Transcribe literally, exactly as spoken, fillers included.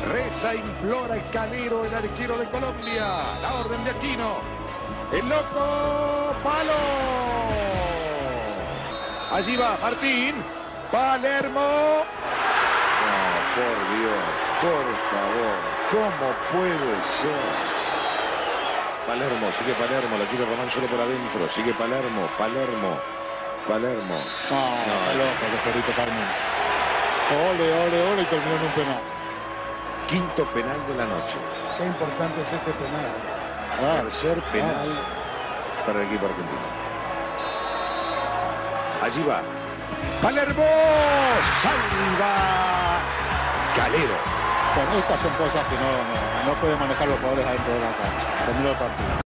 Reza, implora el Calero, el arquero de Colombia. La orden de Aquino. El loco Palo. Allí va Martín. Palermo. No, por Dios, por favor. ¿Cómo puede ser? Palermo, sigue Palermo. La quiere Román solo por adentro. Sigue Palermo, Palermo, Palermo. No, no, está loco, que Ferrito Carmen. Ole, ole, ole, y terminó en un penal. Quinto penal de la noche. Qué importante es este penal. Ah, Tercer penal ah. para el equipo argentino. Allí va. Palermo. Salva Calero. Bueno, estas son cosas que no, no, no pueden manejar los jugadores adentro de la cancha. Terminó el partido.